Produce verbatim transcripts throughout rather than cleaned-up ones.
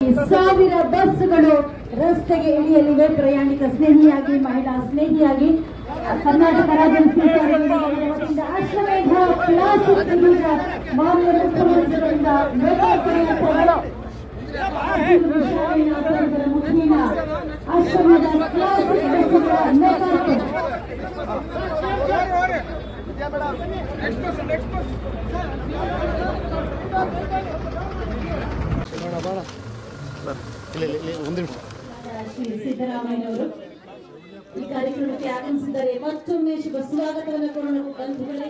ಸಾವಿರ ಬಸ್ಗಳು ರಸ್ತೆಗೆ ಇಳಿಯಲಿವೆ. ಪ್ರಯಾಣಿಕ ಸ್ನೇಹಿಯಾಗಿ, ಮಹಿಳಾ ಸ್ನೇಹಿಯಾಗಿ ಕರ್ನಾಟಕ ರಾಜ್ಯ ವತಿಯಿಂದ ಅಶ್ವಮೇಧ ಕ್ಲಾಸಿಕ್ ಇದೀಗ ಮಾನ್ಯ ಮುಖ್ಯಮಂತ್ರಿಗಳಿಂದ ಮುಖೇನ ಅಶ್ವಮೇಧ ಕ್ಲಾಸಿಕ್ ಲೋಕಾರ್ಪಣೆ. ಶ್ರೀ ಸಿದ್ದರಾಮಯ್ಯನವರು ಈ ಕಾರ್ಯಕ್ರಮಕ್ಕೆ ಆಗಮಿಸಿದ್ದಾರೆ. ಮತ್ತೊಮ್ಮೆ ಶುಭ ಸ್ವಾಗತವನ್ನು ಕೋರೋಣ ಬಂಧುಗಳೇ.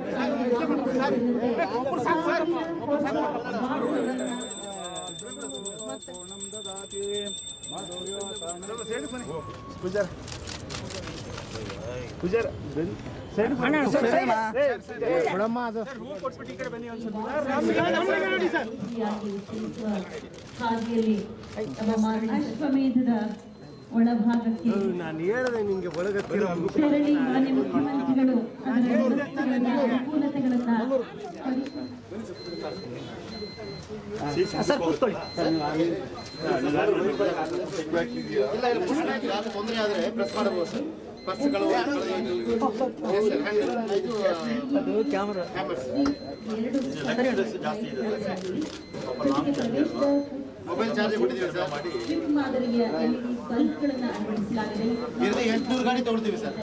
ಹಾದಿಯಲ್ಲಿ ಅಶ್ವಮೇಧದ ಒಳಭಾಗಕ್ಕೆ ತೆರಳಿ ಮಾನ್ಯ ಮುಖ್ಯಮಂತ್ರಿಗಳು ಅದರ ಅನುಕೂಲತೆಗಳನ್ನ ಮೊಬೈಲ್ ಚಾರ್ಜ್ ಕೊಟ್ಟಿದ್ದೀವಿ ಸರ್. ಮಾದರಿಯ ಎಲ್ಇಡಿ ಬಲ್ಬ್ಗಳನ್ನು ಅಳವಡಿಸಲಾಗಿದೆ. ಎಂಟುನೂರು ಗಾಡಿ ತಗೊಳ್ತೀವಿ ಸರ್.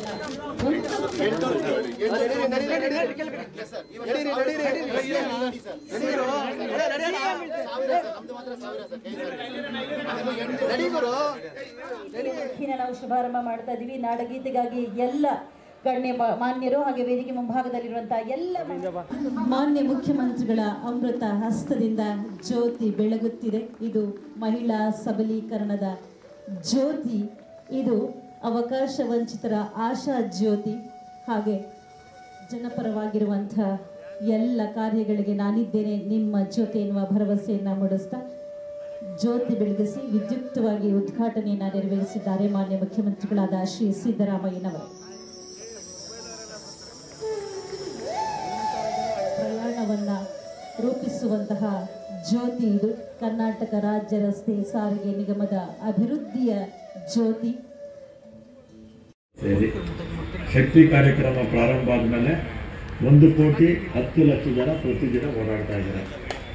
ನಾವು ಶುಭಾರಂಭ ಮಾಡ್ತಾ ಇದೀವಿ. ನಾಡಗೀತೆಗಾಗಿ ಎಲ್ಲ ಗಣ್ಯ ಮಾನ್ಯರು ಹಾಗೆ ವೇದಿಕೆ ಮುಂಭಾಗದಲ್ಲಿರುವಂತಹ ಎಲ್ಲ ಮಾನ್ಯ ಮುಖ್ಯಮಂತ್ರಿಗಳ ಅಮೃತ ಹಸ್ತದಿಂದ ಜ್ಯೋತಿ ಬೆಳಗುತ್ತಿದೆ. ಇದು ಮಹಿಳಾ ಸಬಲೀಕರಣದ ಜ್ಯೋತಿ. ಇದು ಅವಕಾಶ ವಂಚಿತರ ಆಶಾ ಜ್ಯೋತಿ. ಹಾಗೆ ಜನಪರವಾಗಿರುವಂತಹ ಎಲ್ಲ ಕಾರ್ಯಗಳಿಗೆ ನಾನಿದ್ದೇನೆ ನಿಮ್ಮ ಜೊತೆ ಎನ್ನುವ ಭರವಸೆಯನ್ನು ಮೂಡಿಸ್ತಾ ಜ್ಯೋತಿ ಬೆಳಗಿಸಿ ವಿದ್ಯುಕ್ತವಾಗಿ ಉದ್ಘಾಟನೆಯನ್ನು ನೆರವೇರಿಸಿದ್ದಾರೆ ಮಾನ್ಯ ಮುಖ್ಯಮಂತ್ರಿಗಳಾದ ಶ್ರೀ ಸಿದ್ದರಾಮಯ್ಯನವರು. ಪ್ರಯಾಣವನ್ನ ರೂಪಿಸುವಂತಹ ಜ್ಯೋತಿ ಇದು. ಕರ್ನಾಟಕ ರಾಜ್ಯ ರಸ್ತೆ ಸಾರಿಗೆ ನಿಗಮದ ಅಭಿವೃದ್ಧಿಯ ಜ್ಯೋತಿ. ಶಕ್ತಿ ಕಾರ್ಯಕ್ರಮ ಪ್ರಾರಂಭ ಆದ್ಮೇಲೆ ಒಂದು ಕೋಟಿ ಹತ್ತು ಲಕ್ಷ ಜನ ಪ್ರತಿದಿನ ಓಡಾಡ್ತಾ ಇದ್ದಾರೆ.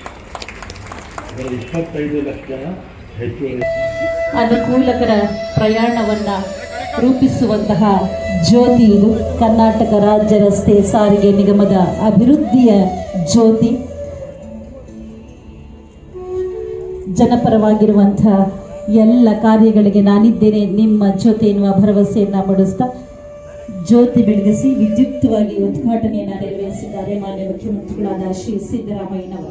ಇಪ್ಪತ್ತೈದು ಲಕ್ಷ ಜನ ಹೆಚ್ಚುವರಿ ಅನುಕೂಲಕರ ಪ್ರಯಾಣವನ್ನ ರೂಪಿಸುವಂತಹ ಜ್ಯೋತಿ ಇದು. ಕರ್ನಾಟಕ ರಾಜ್ಯ ರಸ್ತೆ ಸಾರಿಗೆ ನಿಗಮದ ಅಭಿವೃದ್ಧಿಯ ಜ್ಯೋತಿ. ಜನಪರವಾಗಿರುವಂತಹ ಎಲ್ಲ ಕಾರ್ಯಗಳಿಗೆ ನಾನಿದ್ದೇನೆ ನಿಮ್ಮ ಜೊತೆ ಎನ್ನುವ ಭರವಸೆಯನ್ನ ಮೂಡಿಸ್ತಾ ಜ್ಯೋತಿ ಬೆಳಗಿಸಿ ವಿದ್ಯುಕ್ತವಾಗಿ ಉದ್ಘಾಟನೆಯನ್ನ ನೆರವೇರಿಸಿದ್ದಾರೆ ಮಾನ್ಯ ಮುಖ್ಯಮಂತ್ರಿಗಳಾದ ಶ್ರೀ ಸಿದ್ದರಾಮಯ್ಯನವರು.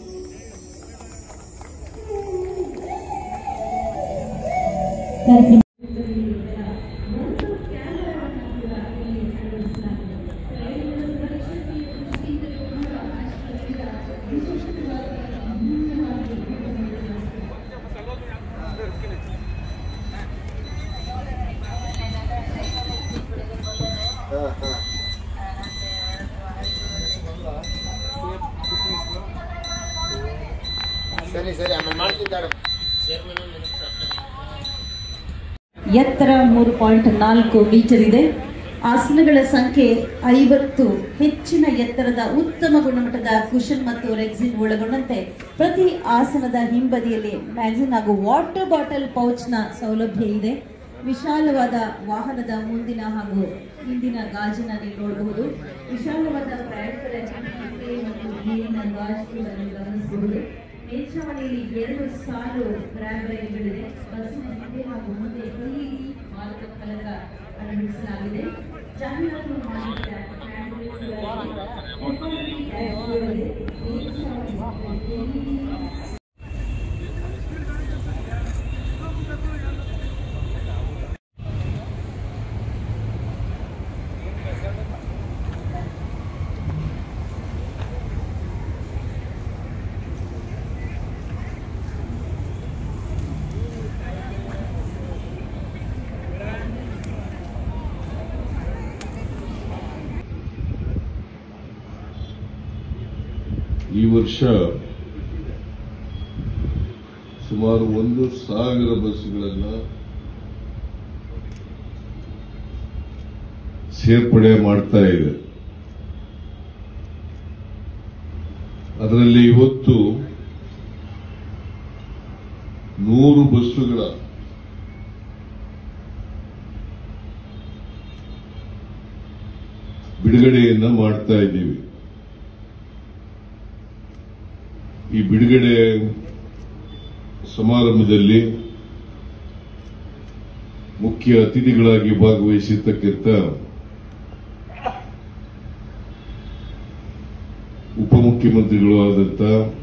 ಸರಿ ಸರಿ ಆಮೇಲೆ ಮಾಡ್ತಿದ್ದಾರೆ. ಎತ್ತರ ಮೂರು ಪಾಯಿಂಟ್ ನಾಲ್ಕು ಮೀಟರ್ ಇದೆ. ಆಸನಗಳ ಸಂಖ್ಯೆ ಐವತ್ತು. ಹೆಚ್ಚಿನ ಎತ್ತರದ ಉತ್ತಮ ಗುಣಮಟ್ಟದ ಕುಶನ್ ಮತ್ತು ರೆಕ್ಸಿನ್ ಒಳಗೊಂಡಂತೆ ಪ್ರತಿ ಆಸನದ ಹಿಂಬದಿಯಲ್ಲಿ ಮ್ಯಾಗ್ಝಿನ್ ಹಾಗೂ ವಾಟರ್ ಬಾಟಲ್ ಪೌಚ್ನ ಸೌಲಭ್ಯ ಇದೆ. ವಿಶಾಲವಾದ ವಾಹನದ ಮುಂದಿನ ಹಾಗೂ ಹಿಂದಿನ ಗಾಜಿನ ನೀವು ನೋಡಬಹುದು. ವಿಶಾಲವಾದ ಪ್ರಯಾಣಿಕರ ಮತ್ತು ನೀರಿನ ಗಾಜುಗಳನ್ನು ಗಮನಿಸಬಹುದು. ಮೇಲ್ಛಾವಣಿಯಲ್ಲಿ ಎರಡು ಸಾಲು ಗ್ರ್ಯಾಬ್ ರೈಲುಗಳಿದೆ. ಬಸ್ಸಿನ ಹಿಂದೆ ಹಾಗೂ ಮುಂದೆ ಎಲ್ಇಡಿ ಮಾರ್ಗ ಫಲಕ ಅಳವಡಿಸಲಾಗಿದೆ. ಜಾಹೀರಾತು ಮಾಡಿದ ಈ ವರ್ಷ ಸುಮಾರು ಒಂದು ಸಾವಿರ ಬಸ್ಗಳನ್ನು ಸೇರ್ಪಡೆ ಮಾಡ್ತಾ ಇದೆ. ಅದರಲ್ಲಿ ಇವತ್ತು ನೂರು ಬಸ್ಸುಗಳ ಬಿಡುಗಡೆಯನ್ನ ಮಾಡ್ತಾ ಇದ್ದೀವಿ. ಈ ಬಿಡುಗಡೆ ಸಮಾರಂಭದಲ್ಲಿ ಮುಖ್ಯ ಅತಿಥಿಗಳಾಗಿ ಭಾಗವಹಿಸಿರ್ತಕ್ಕಂಥ ಉಪಮುಖ್ಯಮಂತ್ರಿಗಳು ಆದಂಥ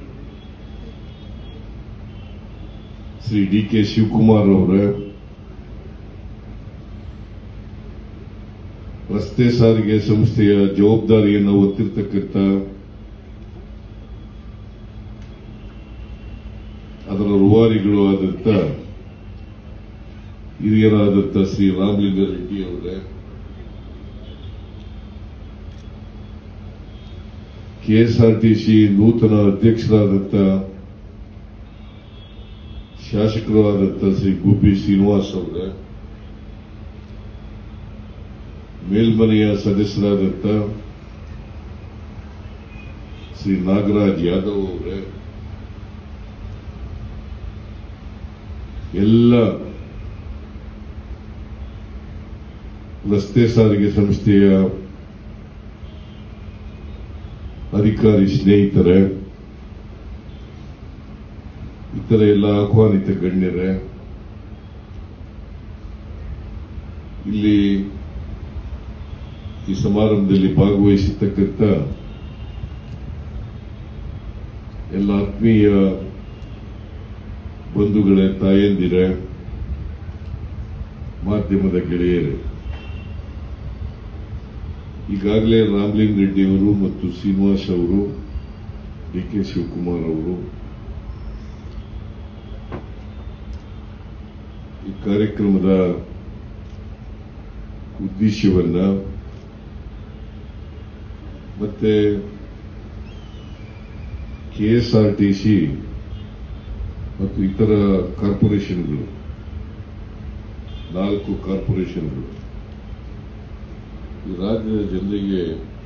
ಶ್ರೀ ಡಿ ಕೆ ಶಿವಕುಮಾರ್ ಅವರ, ರಸ್ತೆ ಸಾರಿಗೆ ಸಂಸ್ಥೆಯ ಜವಾಬ್ದಾರಿಯನ್ನು ಹೊತ್ತಿರತಕ್ಕಂಥ ಅದರ ರೂವಾರಿಗಳು ಆದಂಥ ಹಿರಿಯರಾದಂಥ ಶ್ರೀ ರಾಮಲಿಂಗಾರೆಡ್ಡಿ ಅವರೇ, ಕೆಎಸ್ಆರ್ಟಿಸಿ ನೂತನ ಅಧ್ಯಕ್ಷರಾದಂಥ ಶಾಸಕರು ಆದಂಥ ಶ್ರೀ ಗುಬ್ಬಿ ಶ್ರೀನಿವಾಸ್ ಅವರೇ, ಮೇಲ್ಮನೆಯ ಸದಸ್ಯರಾದಂಥ ಶ್ರೀ ನಾಗರಾಜ್ ಯಾದವ್ ಅವರೇ, ಎಲ್ಲ ರಸ್ತೆ ಸಾರಿಗೆ ಸಂಸ್ಥೆಯ ಅಧಿಕಾರಿ ಸ್ನೇಹಿತರೆ, ಇತರ ಎಲ್ಲ ಆಹ್ವಾನಿತ ಗಣ್ಯರೇ, ಇಲ್ಲಿ ಈ ಸಮಾರಂಭದಲ್ಲಿ ಭಾಗವಹಿಸಿರ್ತಕ್ಕಂಥ ಎಲ್ಲ ಆತ್ಮೀಯ ಬಂಧುಗಳೇ, ತಾಯಂದಿರೇ, ಮಾಧ್ಯಮದ ಗೆಳೆಯರೇ, ಈಗಾಗಲೇ ರಾಮಲಿಂಗ ರೆಡ್ಡಿ ಅವರು ಮತ್ತು ಶ್ರೀನಿವಾಸ್ ಅವರು, ಡಿ ಕೆ ಶಿವಕುಮಾರ್ ಅವರು ಈ ಕಾರ್ಯಕ್ರಮದ ಉದ್ದೇಶವನ್ನ ಮತ್ತೆ ಕೆಎಸ್ಆರ್ಟಿಸಿ ಮತ್ತು ಇತರ ಕಾರ್ಪೊರೇಷನ್ಗಳು, ನಾಲ್ಕು ಕಾರ್ಪೊರೇಷನ್ಗಳು ಈ ರಾಜ್ಯದ ಜನರಿಗೆ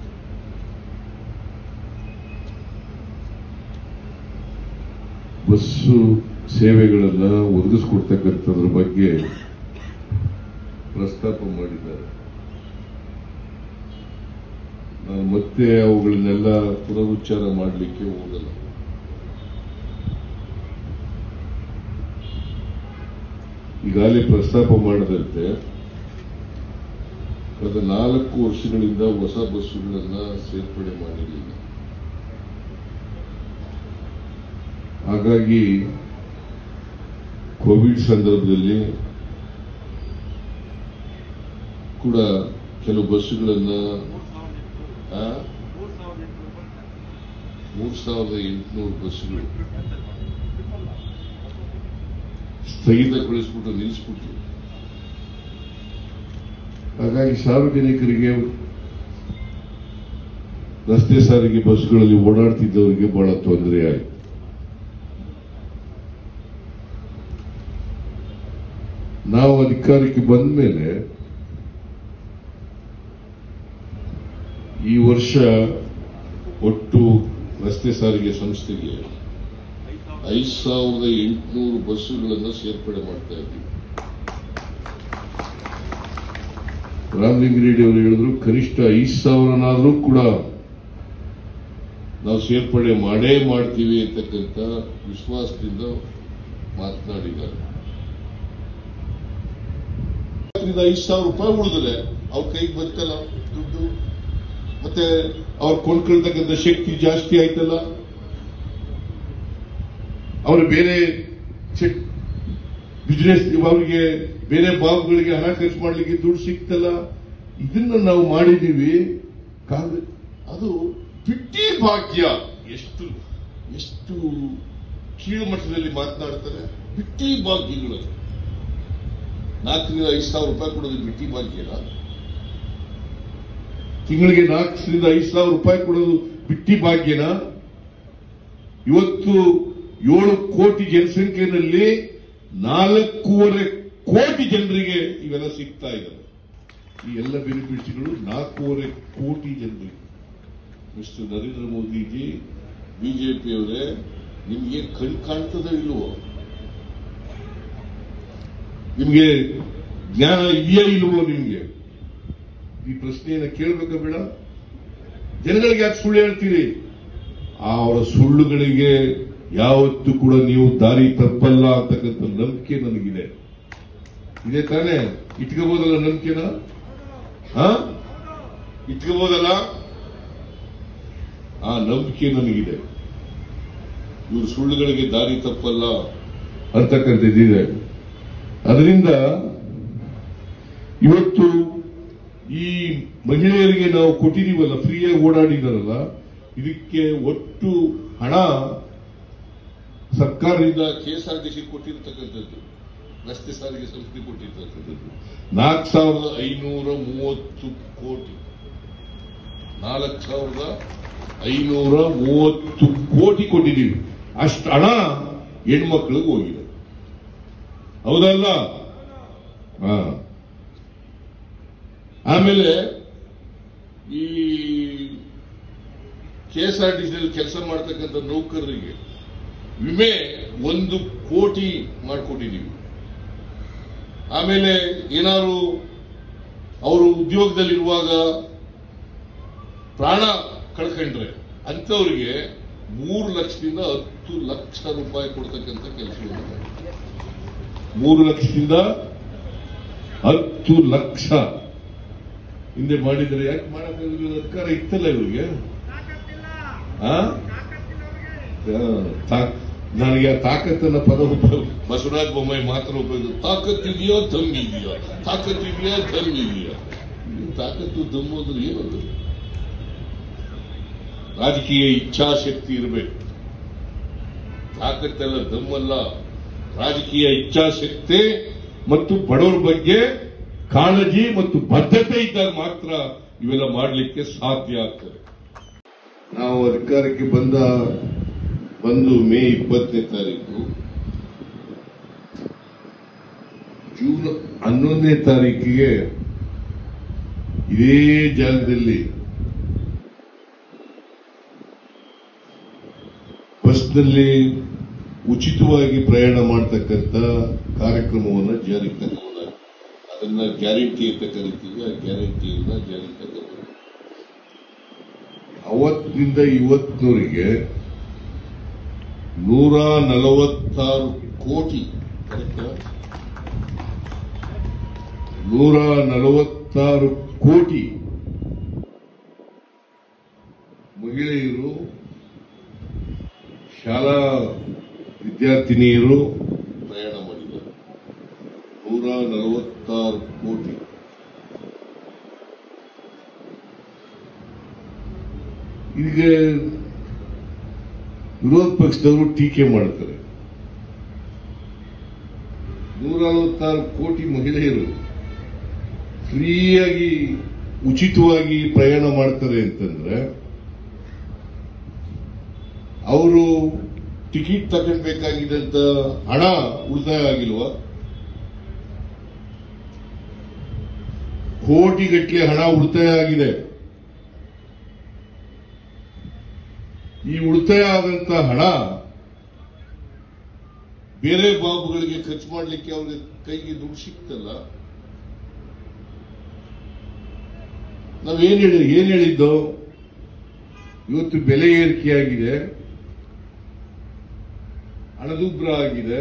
ಬಸ್ಸು ಸೇವೆಗಳನ್ನು ಒದಗಿಸಿಕೊಡ್ತಕ್ಕಂಥದ್ರ ಬಗ್ಗೆ ಪ್ರಸ್ತಾಪ ಮಾಡಿದ್ದಾರೆ. ನಾನು ಮತ್ತೆ ಅವುಗಳನ್ನೆಲ್ಲ ಪುನರುಚ್ಚಾರ ಮಾಡಲಿಕ್ಕೆ ಹೋಗಲ್ಲ. ಈಗಾಗಲೇ ಪ್ರಸ್ತಾಪ ಮಾಡದಂತೆ ಕಳೆದ ನಾಲ್ಕು ವರ್ಷಗಳಿಂದ ಹೊಸ ಬಸ್ಸುಗಳನ್ನು ಸೇರ್ಪಡೆ ಮಾಡಿರಲಿಲ್ಲ. ಹಾಗಾಗಿ ಕೋವಿಡ್ ಸಂದರ್ಭದಲ್ಲಿ ಕೂಡ ಕೆಲವು ಬಸ್ಸುಗಳನ್ನು ಮೂರ್ ಸಾವಿರದ ಎಂಟುನೂರು ಬಸ್ಸುಗಳು ಸ್ಥಗಿತಗೊಳಿಸ್ಬಿಟ್ಟು ನಿಲ್ಲಿಸ್ಬಿಟ್ರು. ಹಾಗಾಗಿ ಸಾರ್ವಜನಿಕರಿಗೆ, ರಸ್ತೆ ಸಾರಿಗೆ ಬಸ್ಗಳಲ್ಲಿ ಓಡಾಡ್ತಿದ್ದವರಿಗೆ ಬಹಳ ತೊಂದರೆ ಆಯಿತು. ನಾವು ಅಧಿಕಾರಕ್ಕೆ ಬಂದ ಮೇಲೆ ಈ ವರ್ಷ ಒಟ್ಟು ರಸ್ತೆ ಸಾರಿಗೆ ಸಂಸ್ಥೆಗೆ ಐದು ಸಾವಿರದ ಎಂಟುನೂರು ಬಸ್ಸುಗಳನ್ನು ಸೇರ್ಪಡೆ ಮಾಡ್ತಾ ಇದ್ದೀವಿ. ರಾಮಲಿಂಗಾರೆಡ್ಡಿ ಅವರು ಹೇಳಿದ್ರು, ಕನಿಷ್ಠ ಐದು ಸಾವಿರನಾದ್ರೂ ಕೂಡ ನಾವು ಸೇರ್ಪಡೆ ಮಾಡೇ ಮಾಡ್ತೀವಿ ಅಂತಕ್ಕಂಥ ವಿಶ್ವಾಸದಿಂದ ಮಾತನಾಡಿದ್ದಾರೆ. ಐದು ಸಾವಿರ ರೂಪಾಯಿ ಉಳಿದ್ರೆ ಅವ್ರ ಕೈಗೆ ಬದುಕಲ್ಲ ದುಡ್ಡು, ಮತ್ತೆ ಅವ್ರು ಕೊಂಡ್ಕೊಳ್ತಕ್ಕಂಥ ಶಕ್ತಿ ಜಾಸ್ತಿ ಆಯ್ತಲ್ಲ, ಅವರು ಬೇರೆ ಬಿಸ್ನೆಸ್ ಅವರಿಗೆ ಬೇರೆ ಬಾಬುಗಳಿಗೆ ಹಣ ಖರ್ಚು ಮಾಡಲಿಕ್ಕೆ ದುಡ್ಡು ಸಿಕ್ತಲ್ಲ. ಇದನ್ನ ನಾವು ಮಾಡಿದೀವಿ. ಅದು ಬಿಟ್ಟಿ ಭಾಗ್ಯ. ಎಷ್ಟು ಎಷ್ಟು ಕೀಳು ಮಟ್ಟದಲ್ಲಿ ಮಾತನಾಡ್ತಾರೆ. ಬಿಟ್ಟಿ ಭಾಗ್ಯಗಳು ನಾಲ್ಕರಿಂದ ಐದು ಸಾವಿರ ರೂಪಾಯಿ ಕೊಡೋದು ಬಿಟ್ಟಿ ಭಾಗ್ಯನ? ತಿಂಗಳಿಗೆ ನಾಲ್ಕರಿಂದ ಐದು ಸಾವಿರ ರೂಪಾಯಿ ಕೊಡೋದು ಬಿಟ್ಟಿ ಭಾಗ್ಯನ? ಇವತ್ತು ಏಳು ಕೋಟಿ ಜನಸಂಖ್ಯೆಯಲ್ಲಿ ನಾಲ್ಕೂವರೆ ಕೋಟಿ ಜನರಿಗೆ ಇವೆಲ್ಲ ಸಿಗ್ತಾ ಇದ್ದಾವೆ. ಈ ಎಲ್ಲ ಬೆನಿಫಿಟ್ಸ್ಗಳು ನಾಲ್ಕೂವರೆ ಕೋಟಿ ಜನರಿಗೆ. ಮಿಸ್ಟರ್ ನರೇಂದ್ರ ಮೋದಿಜಿ, ಬಿಜೆಪಿಯವರೇ, ನಿಮ್ಗೆ ಕಣ್ ಕಾಣ್ತದೋ ಇಲ್ವೋ? ನಿಮ್ಗೆ ಜ್ಞಾನ ಇದೆಯಾ ಇಲ್ವೋ? ನಿಮ್ಗೆ ಈ ಪ್ರಶ್ನೆಯನ್ನ ಕೇಳಬೇಕ ಬೇಡ? ಜನಗಳಿಗೆ ಯಾಕೆ ಸುಳ್ಳು ಹೇಳ್ತೀರಿ? ಅವರ ಸುಳ್ಳುಗಳಿಗೆ ಯಾವತ್ತೂ ಕೂಡ ನೀವು ದಾರಿ ತಪ್ಪಲ್ಲ ಅಂತಕ್ಕಂಥ ನಂಬಿಕೆ ನನಗಿದೆ. ಇದೇ ತಾನೇ? ಇಟ್ಕೋಬಹುದಲ್ಲ ನಂಬಿಕೆನ? ಹಾ, ಇಟ್ಕೋಬಹುದಲ್ಲ? ಆ ನಂಬಿಕೆ ನನಗಿದೆ. ಇವರು ಸುಳ್ಳುಗಳಿಗೆ ದಾರಿ ತಪ್ಪಲ್ಲ ಅಂತಕ್ಕಂಥದ್ದಿದೆ. ಅದರಿಂದ ಇವತ್ತು ಈ ಮಹಿಳೆಯರಿಗೆ ನಾವು ಕೊಟ್ಟಿದೀವಲ್ಲ, ಫ್ರೀಯಾಗಿ ಓಡಾಡಿದಾರಲ್ಲ, ಇದಕ್ಕೆ ಒಟ್ಟು ಹಣ ಸರ್ಕಾರದಿಂದ ಕೆಎಸ್ಆರ್ಟಿಸಿ ಕೊಟ್ಟಿರ್ತಕ್ಕಂಥದ್ದು, ರಸ್ತೆ ಸಾರಿಗೆ ಸಂಸ್ಥೆ ಕೊಟ್ಟಿರ್ತಕ್ಕಂಥದ್ದು ನಾಲ್ಕು ಸಾವಿರದ ಐನೂರ ಮೂವತ್ತು ಕೋಟಿ ನಾಲ್ಕು ಸಾವಿರದ ಐನೂರ ಮೂವತ್ತು ಕೋಟಿ ಕೊಟ್ಟಿದ್ದೀವಿ. ಅಷ್ಟು ಹಣ ಹೆಣ್ಮಕ್ಳಿಗೆ ಹೋಗಿದೆ. ಹೌದಲ್ಲ? ಹಾ. ಆಮೇಲೆ ಈ ಕೆಎಸ್ಆರ್ಟಿಸಿಯಲ್ಲಿ ಕೆಲಸ ಮಾಡತಕ್ಕಂಥ ನೌಕರರಿಗೆ ವಿಮೆ ಒಂದು ಕೋಟಿ ಮಾಡಿಕೊಟ್ಟಿದ್ದೀವಿ. ಆಮೇಲೆ ಏನಾದ್ರು ಅವರು ಉದ್ಯೋಗದಲ್ಲಿರುವಾಗ ಪ್ರಾಣ ಕಳ್ಕೊಂಡ್ರೆ ಅಂತವರಿಗೆ ಮೂರು ಲಕ್ಷದಿಂದ ಹತ್ತು ಲಕ್ಷ ರೂಪಾಯಿ ಕೊಡ್ತಕ್ಕಂಥ ಕೆಲಸವನ್ನು ಮಾಡಿದ್ದಾರೆ. ಮೂರು ಲಕ್ಷದಿಂದ ಹತ್ತು ಲಕ್ಷ ಹಿಂದೆ ಮಾಡಿದರೆ ಯಾಕೆ ಮಾಡಕ್ಕಾಗಲಿಲ್ಲ? ಅಧಿಕಾರ ಇತ್ತಲ್ಲ ಇವರಿಗೆ. ನನಗೆ ತಾಕತ್ತನ್ನ ಪದ ಉಪಯೋಗ ಬಸವರಾಜ ಬೊಮ್ಮಾಯಿ ಮಾತ್ರ ಉಪಯೋಗ. ತಾಕತ್ತಿದೆಯೋ ದಮ್ ಇದೆಯೋ, ತಾಕತ್ತಿದೆಯಾ ದಮ್ ಇದೆಯೋ. ತಾಕತ್ತು ದಮ್ಮು ಅಂದ್ರೆ ಏನದು? ರಾಜಕೀಯ ಇಚ್ಛಾಶಕ್ತಿ ಇರಬೇಕು. ತಾಕತ್ತೆಲ್ಲ ದಮ್ಮಲ್ಲ. ರಾಜಕೀಯ ಇಚ್ಛಾಶಕ್ತಿ ಮತ್ತು ಬಡವರ ಬಗ್ಗೆ ಕಾಳಜಿ ಮತ್ತು ಬದ್ಧತೆ ಇದ್ದಾಗ ಮಾತ್ರ ಇವೆಲ್ಲ ಮಾಡಲಿಕ್ಕೆ ಸಾಧ್ಯ ಆಗ್ತದೆ. ನಾವು ಅಧಿಕಾರಕ್ಕೆ ಬಂದ ಬಂದು ಮೇ ಇಪ್ಪತ್ತನೇ ತಾರೀಕು ಜೂನ್ ಹನ್ನೊಂದನೇ ತಾರೀಕಿಗೆ ಇದೇ ಜಾಗದಲ್ಲಿ ಬಸ್ನಲ್ಲಿ ಉಚಿತವಾಗಿ ಪ್ರಯಾಣ ಮಾಡತಕ್ಕಂಥ ಕಾರ್ಯಕ್ರಮವನ್ನು ಜಾರಿಗೆ ತಗೊಂಡಾಗ ಅದನ್ನ ಗ್ಯಾರಂಟಿ ಅಂತ ಕರಿತೀವಿ. ಆ ಗ್ಯಾರಂಟಿಯನ್ನ ಜಾರಿಗೆ ತಗೊಂಡು ಅವತ್ತಿನಿಂದ ಇವತ್ತಿನವರೆಗೆ ನೂರ ನಲವತ್ತಾರು ಕೋಟಿ ನೂರ ನಲವತ್ತಾರು ಕೋಟಿ ಮಹಿಳೆಯರು, ಶಾಲಾ ವಿದ್ಯಾರ್ಥಿನಿಯರು ಪ್ರಯಾಣ ಮಾಡಿದ್ದಾರೆ. ನೂರ ನಲವತ್ತಾರು ಕೋಟಿ. ಈಗ ವಿರೋಧ ಪಕ್ಷದವರು ಟೀಕೆ ಮಾಡ್ತಾರೆ. ನೂರ ನಲವತ್ತಾರು ಕೋಟಿ ಮಹಿಳೆಯರು ಫ್ರೀಯಾಗಿ ಉಚಿತವಾಗಿ ಪ್ರಯಾಣ ಮಾಡ್ತಾರೆ ಅಂತಂದ್ರೆ ಅವರು ಟಿಕೆಟ್ ತಗೊಳ್ಬೇಕಾಗಿದ್ದಂತ ಹಣ ಉಳಿತಾಯ ಆಗಿಲ್ವಾ? ಕೋಟಿಗಟ್ಟಲೆ ಹಣ ಉಳಿತಾಯ ಆಗಿದೆ. ಈ ಉಳಿತಾಯ ಆದಂತ ಹಣ ಬೇರೆ ಬಾಬುಗಳಿಗೆ ಖರ್ಚು ಮಾಡಲಿಕ್ಕೆ ಅವ್ರಿಗೆ ಕೈಗೆ ದುಡ್ಡು ಸಿಕ್ತಲ್ಲ. ನಾವೇನ್ ಹೇಳಿ ಏನ್ ಹೇಳಿದ್ದು? ಇವತ್ತು ಬೆಲೆ ಏರಿಕೆಯಾಗಿದೆ, ಹಣದುಬ್ಬರ ಆಗಿದೆ,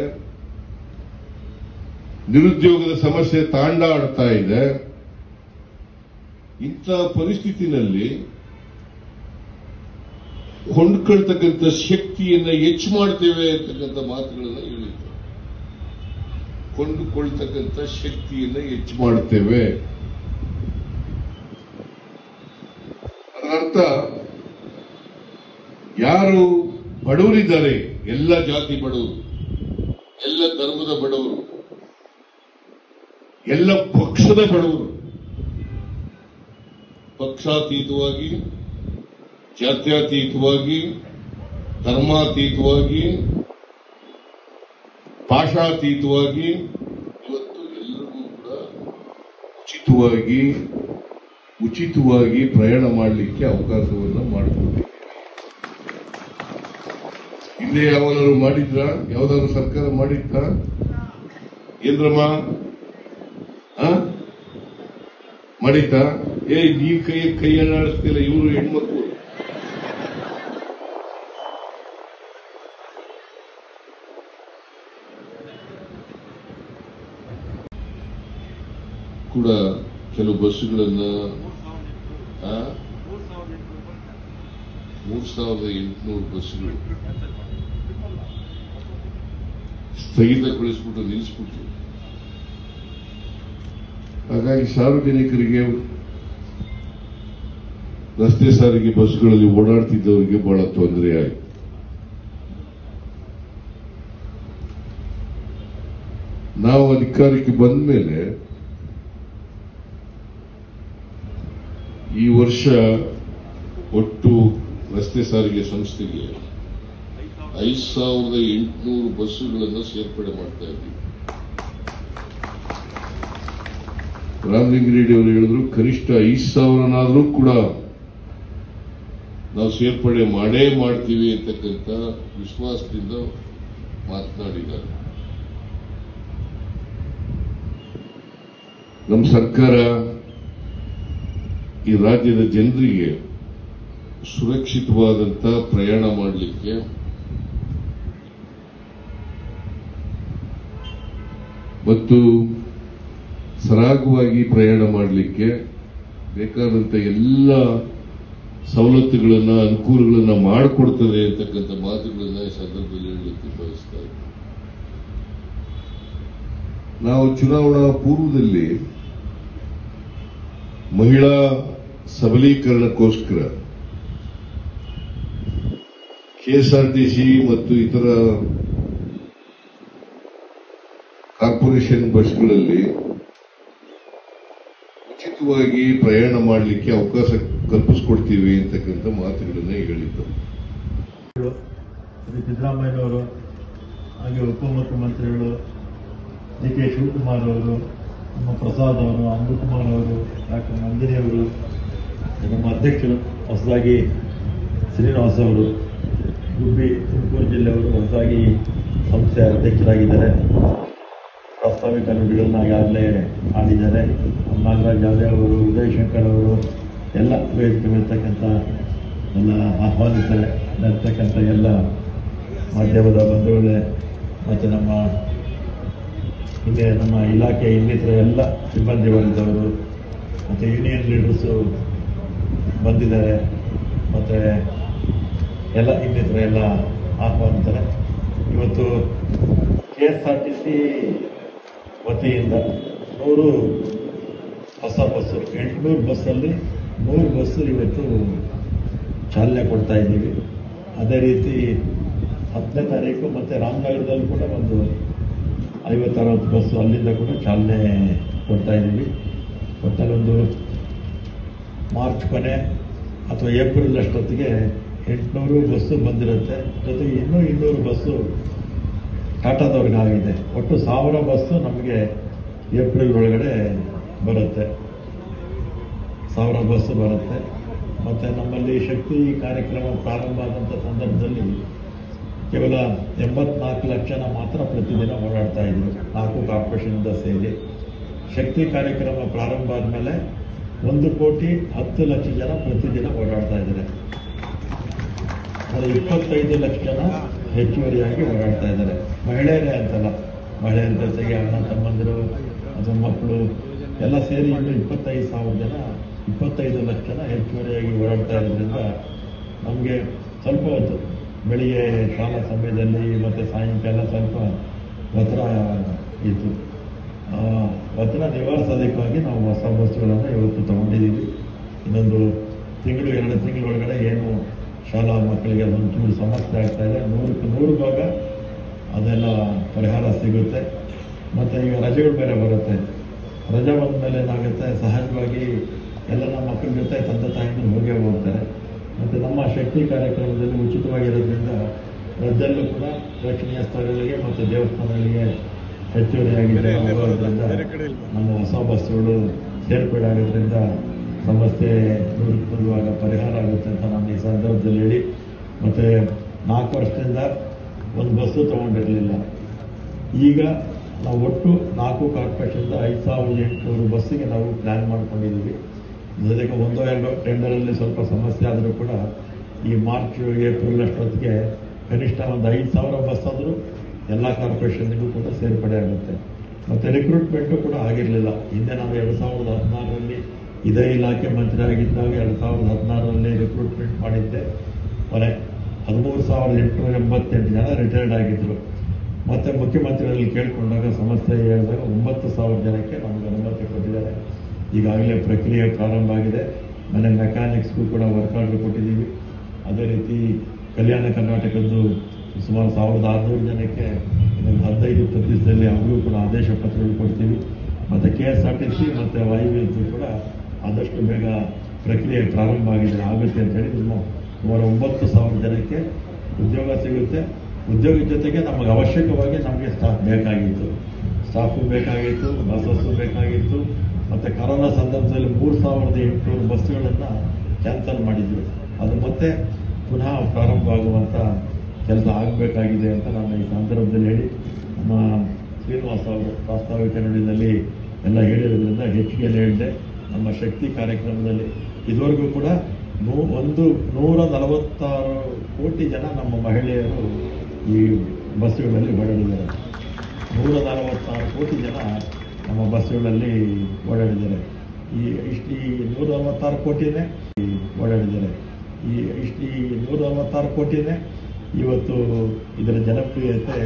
ನಿರುದ್ಯೋಗದ ಸಮಸ್ಯೆ ತಾಂಡಾಡ್ತಾ ಇದೆ. ಇಂಥ ಪರಿಸ್ಥಿತಿನಲ್ಲಿ ಕೊಂಡ್ಕೊಳ್ತಕ್ಕಂಥ ಶಕ್ತಿಯನ್ನ ಹೆಚ್ಚು ಮಾಡ್ತೇವೆ ಅಂತಕ್ಕಂಥ ಮಾತುಗಳನ್ನ ಹೇಳಿದ್ರು. ಕೊಂಡುಕೊಳ್ತಕ್ಕಂಥ ಶಕ್ತಿಯನ್ನ ಹೆಚ್ಚು ಮಾಡ್ತೇವೆ. ಅದರರ್ಥ ಯಾರು ಬಡವರಿದ್ದಾರೆ, ಎಲ್ಲ ಜಾತಿ ಬಡವರು, ಎಲ್ಲ ಧರ್ಮದ ಬಡವರು, ಎಲ್ಲ ಪಕ್ಷದ ಬಡವರು, ಪಕ್ಷಾತೀತವಾಗಿ, ಜಾತ್ಯತೀತವಾಗಿ, ಧರ್ಮಾತೀತವಾಗಿ ಭಾಷಾತೀತವಾಗಿ ಇವತ್ತು ಎಲ್ಲರಿಗೂ ಕೂಡ ಉಚಿತವಾಗಿ ಉಚಿತವಾಗಿ ಪ್ರಯಾಣ ಮಾಡಲಿಕ್ಕೆ ಅವಕಾಶವನ್ನು ಮಾಡಿಕೊಟ್ಟಿದ್ದೀವಿ. ಹಿಂದೆ ಯಾವಾಗಲಾದ್ರು ಮಾಡಿದ್ರ? ಯಾವ್ದಾದ್ರು ಸರ್ಕಾರ ಮಾಡಿದ್ದ? ಏನ್ರಮ್ಮ ಮಾಡಿದ್ದ? ಏ ನೀವ್ ಕೈ ಕೈ ಅಲ್ಲಾಡಿಸ್ತಿಲ್ಲ, ಇವರು ಹೆಣ್ಮಕ್ಳು ಕೂಡ ಕೆಲವು ಬಸ್ಸುಗಳನ್ನ ಮೂರ್ ಸಾವಿರದ ಎಂಟುನೂರು ಬಸ್ಸುಗಳು ಸ್ಥಗಿತಗೊಳಿಸ್ಬಿಟ್ಟು ನಿಲ್ಲಿಸ್ಬಿಟ್ಟು, ಹಾಗಾಗಿ ಸಾರ್ವಜನಿಕರಿಗೆ ರಸ್ತೆ ಸಾರಿಗೆ ಬಸ್ಗಳಲ್ಲಿ ಓಡಾಡ್ತಿದ್ದವರಿಗೆ ಬಹಳ ತೊಂದರೆ ಆಯಿತು. ನಾವು ಅಧಿಕಾರಕ್ಕೆ ಬಂದ ಮೇಲೆ ಈ ವರ್ಷ ಒಟ್ಟು ರಸ್ತೆ ಸಾರಿಗೆ ಸಂಸ್ಥೆಗೆ ಐದು ಸಾವಿರದ ಎಂಟುನೂರು ಬಸ್ಸುಗಳನ್ನು ಸೇರ್ಪಡೆ ಮಾಡ್ತಾ ಇದ್ದೀವಿ. ರಾಮಲಿಂಗಾರೆಡ್ಡಿ ಅವರು ಹೇಳಿದ್ರು ಕನಿಷ್ಠ ಐದು ಸಾವಿರನಾದ್ರೂ ಕೂಡ ನಾವು ಸೇರ್ಪಡೆ ಮಾಡೇ ಮಾಡ್ತೀವಿ ಅಂತಕ್ಕಂಥ ವಿಶ್ವಾಸದಿಂದ ಮಾತನಾಡಿದ್ದಾರೆ. ನಮ್ಮ ಸರ್ಕಾರ ಈ ರಾಜ್ಯದ ಜನರಿಗೆ ಸುರಕ್ಷಿತವಾದಂಥ ಪ್ರಯಾಣ ಮಾಡಲಿಕ್ಕೆ ಮತ್ತು ಸರಾಗವಾಗಿ ಪ್ರಯಾಣ ಮಾಡಲಿಕ್ಕೆ ಬೇಕಾದಂಥ ಎಲ್ಲ ಸವಲತ್ತುಗಳನ್ನು ಅನುಕೂಲಗಳನ್ನು ಮಾಡಿಕೊಡ್ತದೆ ಅಂತಕ್ಕಂಥ ಮಾತುಗಳನ್ನು ಈ ಸಂದರ್ಭದಲ್ಲಿ ಹೇಳಲಿಕ್ಕೆ ಬಯಸ್ತಾ ಇದ್ದೀನಿ. ನಾವು ಚುನಾವಣಾ ಪೂರ್ವದಲ್ಲಿ ಮಹಿಳಾ ಸಬಲೀಕರಣಕ್ಕೋಸ್ಕರ ಕೆಎಸ್ಆರ್ಟಿಸಿ ಮತ್ತು ಇತರ ಕಾರ್ಪೊರೇಷನ್ ಬಸ್ಗಳಲ್ಲಿ ಉಚಿತವಾಗಿ ಪ್ರಯಾಣ ಮಾಡಲಿಕ್ಕೆ ಅವಕಾಶ ಕಲ್ಪಿಸಿಕೊಡ್ತೀವಿ ಅಂತಕ್ಕಂಥ ಮಾತುಗಳನ್ನು ಹೇಳಿದ್ದು. ಸಿದ್ದರಾಮಯ್ಯನವರು, ಹಾಗೆ ಉಪಮುಖ್ಯಮಂತ್ರಿಗಳು ಡಿ ಕೆ ಶಿವಕುಮಾರ್ ಅವರು, ನಮ್ಮ ಪ್ರಸಾದ್ ಅವರು, ಅನಂತಕುಮಾರ್ ಅವರು, ಡಾಕ್ಟರ್ ನಂದಿನಿ ಅವರು, ನಮ್ಮ ಅಧ್ಯಕ್ಷರು ಹೊಸದಾಗಿ ಶ್ರೀನಿವಾಸ್ ಅವರು, ಗುಬ್ಬಿ ತುಮಕೂರು ಜಿಲ್ಲೆಯವರು ಹೊಸದಾಗಿ ಸಂಸ್ಥೆಯ ಅಧ್ಯಕ್ಷರಾಗಿದ್ದಾರೆ. ಪ್ರಾಸ್ತಾವಿಕ ನುಡಿಗಳನ್ನ ಈಗಾಗಲೇ ಆಡಿದ್ದಾರೆ. ನಾಗರಾಜ್ ಯಾದವ್ ಅವರು, ಉದಯ್ ಶಂಕರ್ ಅವರು ಎಲ್ಲ ವೇದಿಕೆ ಇರ್ತಕ್ಕಂಥ ಎಲ್ಲ ಆಹ್ವಾನಿತಾರೆ ಇರ್ತಕ್ಕಂಥ ಎಲ್ಲ ಮಾಧ್ಯಮದ ಬಂಧುಗಳೇ ಮತ್ತು ನಮ್ಮ ಹಿಂದೆ ನಮ್ಮ ಇಲಾಖೆ ಇನ್ನಿತರ ಎಲ್ಲ ಸಿಬ್ಬಂದಿ ವರ್ಗದವರು ಮತ್ತು ಯೂನಿಯನ್ ಲೀಡರ್ಸು ಬಂದಿದ್ದಾರೆ ಮತ್ತು ಎಲ್ಲ ಇನ್ನಿತರ ಎಲ್ಲ ಆಹ್ವಾನಿತಾರೆ. ಇವತ್ತು K S R T C ವತಿಯಿಂದ ನೂರು ಹೊಸ ಬಸ್ಸು, ಎಂಟುನೂರು ಬಸ್ಸಲ್ಲಿ ನೂರು ಬಸ್ಸು ಇವತ್ತು ಚಾಲನೆ ಕೊಡ್ತಾ ಇದ್ದೀವಿ. ಅದೇ ರೀತಿ ಹತ್ತನೇ ತಾರೀಕು ಮತ್ತು ರಾಮನಗರದಲ್ಲಿ ಕೂಡ ಒಂದು ಐವತ್ತರವತ್ತು ಬಸ್ಸು ಅಲ್ಲಿಂದ ಕೂಡ ಚಾಲನೆ ಕೊಡ್ತಾ ಇದ್ದೀವಿ. ಒಟ್ಟಲ್ಲೊಂದು ಮಾರ್ಚ್ ಕೊನೆ ಅಥವಾ ಏಪ್ರಿಲ್ ಅಷ್ಟೊತ್ತಿಗೆ ಎಂಟುನೂರು ಬಸ್ಸು ಬಂದಿರುತ್ತೆ. ಜೊತೆಗೆ ಇನ್ನೂ ಇನ್ನೂರು ಬಸ್ಸು ಟಾಟಾದವ್ರಿಗಾಗಿದೆ. ಒಟ್ಟು ಸಾವಿರ ಬಸ್ಸು ನಮಗೆ ಏಪ್ರಿಲ್ ಒಳಗಡೆ ಬರುತ್ತೆ, ಸಾವಿರ ಬಸ್ಸು ಬರುತ್ತೆ. ಮತ್ತು ನಮ್ಮಲ್ಲಿ ಶಕ್ತಿ ಕಾರ್ಯಕ್ರಮ ಪ್ರಾರಂಭ ಆದಂಥ ಸಂದರ್ಭದಲ್ಲಿ ಕೇವಲ ಎಂಬತ್ನಾಲ್ಕು ಲಕ್ಷ ಜನ ಮಾತ್ರ ಪ್ರತಿದಿನ ಓಡಾಡ್ತಾ ಇದ್ರು, ನಾಲ್ಕು ಕಾರ್ಪೊರೇಷನ್ನಿಂದ ಸೇರಿ. ಶಕ್ತಿ ಕಾರ್ಯಕ್ರಮ ಪ್ರಾರಂಭ ಆದಮೇಲೆ ಒಂದು ಕೋಟಿ ಹತ್ತು ಲಕ್ಷ ಜನ ಪ್ರತಿದಿನ ಓಡಾಡ್ತಾ ಇದ್ದಾರೆ. ಅದು ಇಪ್ಪತ್ತೈದು ಲಕ್ಷ ಜನ ಹೆಚ್ಚುವರಿಯಾಗಿ ಓಡಾಡ್ತಾ ಇದ್ದಾರೆ. ಮಹಿಳೆಯರೇ ಅಂತಲ್ಲ, ಮಹಿಳೆಯರ ಜೊತೆಗೆ ಅಣ್ಣ ತಮ್ಮಂದಿರು ಅಥವಾ ಮಕ್ಕಳು ಎಲ್ಲ ಸೇರಿ ಇನ್ನು ಇಪ್ಪತ್ತೈದು ಸಾವಿರ ಜನ ಇಪ್ಪತ್ತೈದು ಲಕ್ಷ ಜನ ಹೆಚ್ಚುವರಿಯಾಗಿ ಓಡಾಡ್ತಾ ಇರೋದ್ರಿಂದ ನಮಗೆ ಸ್ವಲ್ಪ ಹೊತ್ತು ಬೆಳಿಗ್ಗೆ ಶಾಲಾ ಸಮಯದಲ್ಲಿ ಮತ್ತು ಸಾಯಂಕಾಲ ಸ್ವಲ್ಪ ಒತ್ತಡ ಇತ್ತು. ಒತ್ತಡ ನಿವಾರಿಸೋದಕ್ಕಾಗಿ ನಾವು ಹೊಸ ಬಸ್ಸುಗಳನ್ನು ಇವತ್ತು ತಗೊಂಡಿದ್ದೀವಿ. ಇನ್ನೊಂದು ತಿಂಗಳು ಎರಡು ತಿಂಗಳೊಳಗಡೆ ಏನು ಶಾಲಾ ಮಕ್ಕಳಿಗೆ ಒಂಚೂರು ಸಮಸ್ಯೆ ಆಗ್ತಾ ಇದೆ, ನೂರಕ್ಕೆ ನೂರು ಭಾಗ ಅದೆಲ್ಲ ಪರಿಹಾರ ಸಿಗುತ್ತೆ. ಮತ್ತು ಈಗ ರಜೆಗಳು ಬೇರೆ ಬರುತ್ತೆ. ರಜೆ ಬಂದ ಮೇಲೆ ಏನಾಗುತ್ತೆ, ಸಹಜವಾಗಿ ಎಲ್ಲ ನಮ್ಮ ಮಕ್ಕಳ ಜೊತೆ ತಂದೆ ತಾಯಿಗಳು ಹೋಗೇ ಹೋಗ್ತಾರೆ. ಮತ್ತು ನಮ್ಮ ಶಕ್ತಿ ಕಾರ್ಯಕ್ರಮದಲ್ಲಿ ಉಚಿತವಾಗಿರೋದ್ರಿಂದ ರದ್ದಲ್ಲೂ ಕೂಡ ಪ್ರೇಕ್ಷಣೀಯ ಸ್ಥಳಗಳಿಗೆ ಮತ್ತು ದೇವಸ್ಥಾನಗಳಿಗೆ ಹೆಚ್ಚುವರಿಯಾಗಿದೆ. ನಮ್ಮ ಹೊಸ ಬಸ್ಸುಗಳು ಸೇರ್ಪಡೆ ಆಗೋದ್ರಿಂದ ಸಮಸ್ಯೆ ದೂರವಾಗ ಪರಿಹಾರ ಆಗುತ್ತೆ ಅಂತ ನಾನು ಈ ಸಂದರ್ಭದಲ್ಲಿ ಹೇಳಿ, ಮತ್ತು ನಾಲ್ಕು ವರ್ಷದಿಂದ ಒಂದು ಬಸ್ಸು ತೊಗೊಂಡಿರಲಿಲ್ಲ. ಈಗ ನಾವು ಒಟ್ಟು ನಾಲ್ಕು ಕಾರ್ಪೊರೇಷನ್ದ ಐದು ಸಾವಿರದ ಎಂಟುನೂರು ಬಸ್ಸಿಗೆ ನಾವು ಪ್ಲ್ಯಾನ್ ಮಾಡ್ಕೊಂಡಿದ್ದೀವಿ. ಜೊತೆಗೆ ಒಂದೋ ಎರಡೋ ಟೆಂಡರಲ್ಲಿ ಸ್ವಲ್ಪ ಸಮಸ್ಯೆ ಆದರೂ ಕೂಡ ಈ ಮಾರ್ಚ್ ಏಪ್ರಿಲ್ ಅಷ್ಟೊತ್ತಿಗೆ ಕನಿಷ್ಠ ಒಂದು ಐದು ಸಾವಿರ ಬಸ್ ಆದರೂ ಎಲ್ಲ ಕಾರ್ಪೊರೇಷನ್ಗೂ ಕೂಡ ಸೇರ್ಪಡೆ ಆಗುತ್ತೆ. ಮತ್ತು ರಿಕ್ರೂಟ್ಮೆಂಟು ಕೂಡ ಆಗಿರಲಿಲ್ಲ. ಹಿಂದೆ ನಾವು ಎರಡು ಸಾವಿರದ ಹದಿನಾರರಲ್ಲಿ ಇದೇ ಇಲಾಖೆ ಮಂತ್ರಿ ಆಗಿದ್ದಾಗ ಎರಡು ಸಾವಿರದ ಹದಿನಾರರಲ್ಲಿ ರಿಕ್ರೂಟ್ಮೆಂಟ್ ಮಾಡಿದ್ದೆ. ಕೊನೆ ಹದಿಮೂರು ಸಾವಿರದ ಎಂಟುನೂರ ಎಂಬತ್ತೆಂಟು ಜನ ರಿಟೈರ್ಡ್ ಆಗಿದ್ದರು. ಮತ್ತು ಮುಖ್ಯಮಂತ್ರಿಗಳಲ್ಲಿ ಕೇಳಿಕೊಂಡಾಗ ಸಮಸ್ಯೆ ಹೇಳಿದಾಗ ಒಂಬತ್ತು ಸಾವಿರ ಜನಕ್ಕೆ ನಮಗೆ ಅನುಮತಿ ಕೊಟ್ಟಿದ್ದಾರೆ. ಈಗಾಗಲೇ ಪ್ರಕ್ರಿಯೆ ಪ್ರಾರಂಭ ಆಗಿದೆ. ಮನೆ ಮೆಕ್ಯಾನಿಕ್ಸ್ಗೂ ಕೂಡ ವರ್ಕ್ ಆರ್ಡರ್ ಕೊಟ್ಟಿದ್ದೀವಿ. ಅದೇ ರೀತಿ ಕಲ್ಯಾಣ ಕರ್ನಾಟಕದ್ದು ಸುಮಾರು ಸಾವಿರದ ಆರುನೂರು ಜನಕ್ಕೆ ಇನ್ನೊಂದು ಹದಿನೈದು ಇಪ್ಪತ್ತು ದಿವಸದಲ್ಲಿ ಅವ್ರಿಗೂ ಕೂಡ ಆದೇಶ ಪತ್ರಗಳು ಕೊಡ್ತೀವಿ. ಮತ್ತು K S R T C ಮತ್ತು ವಾಯುವ್ಯದ್ದು ಕೂಡ ಆದಷ್ಟು ಬೇಗ ಪ್ರಕ್ರಿಯೆ ಪ್ರಾರಂಭ ಆಗಿದೆ ಆಗುತ್ತೆ ಅಂತೇಳಿ ನಮ್ಮ ಸುಮಾರು ಒಂಬತ್ತು ಸಾವಿರ ಜನಕ್ಕೆ ಉದ್ಯೋಗ ಸಿಗುತ್ತೆ. ಉದ್ಯೋಗದ ಜೊತೆಗೆ ನಮಗೆ ಅವಶ್ಯಕವಾಗಿ ನಮಗೆ ಸ್ಟಾಫ್ ಬೇಕಾಗಿತ್ತು ಸ್ಟಾಫು ಬೇಕಾಗಿತ್ತು ಬಸ್ಸಸ್ಸು ಬೇಕಾಗಿತ್ತು. ಮತ್ತು ಕರೋನಾ ಸಂದರ್ಭದಲ್ಲಿ ಮೂರು ಸಾವಿರದ ಎಂಟುನೂರು ಬಸ್ಸುಗಳನ್ನು ಕ್ಯಾನ್ಸಲ್ ಮಾಡಿದ್ರು. ಅದು ಮತ್ತೆ ಪುನಃ ಪ್ರಾರಂಭ ಆಗುವಂಥ ಕೆಲಸ ಆಗಬೇಕಾಗಿದೆ ಅಂತ ನಾನು ಈ ಸಂದರ್ಭದಲ್ಲಿ ಹೇಳಿ, ನಮ್ಮ ಶ್ರೀನಿವಾಸ ಅವರು ಪ್ರಾಸ್ತಾವಿಕ ನುಡಿಯಲ್ಲಿ ಎಲ್ಲ ಹೇಳಿರೋದ್ರಿಂದ ಹೆಚ್ಚಿಗೆ ಹೇಳಿದೆ. ನಮ್ಮ ಶಕ್ತಿ ಕಾರ್ಯಕ್ರಮದಲ್ಲಿ ಇದುವರೆಗೂ ಕೂಡ ನೂ ಒಂದು ನೂರ ನಲವತ್ತಾರು ಕೋಟಿ ಜನ ನಮ್ಮ ಮಹಿಳೆಯರು ಈ ಬಸ್ಸುಗಳಲ್ಲಿ ಓಡಾಡಿದ್ದಾರೆ. ನೂರ ನಲವತ್ತಾರು ಕೋಟಿ ಜನ ನಮ್ಮ ಬಸ್ಸುಗಳಲ್ಲಿ ಓಡಾಡಿದ್ದಾರೆ. ಈ ಇಷ್ಟು ಈ ನೂರ ನಲವತ್ತಾರು ಕೋಟಿನೇ ಓಡಾಡಿದ್ದಾರೆ. ಈ ಇಷ್ಟು ಈ ನೂರ ನಲವತ್ತಾರು ಕೋಟಿನೇ ಇವತ್ತು ಇದರ ಜನಪ್ರಿಯತೆ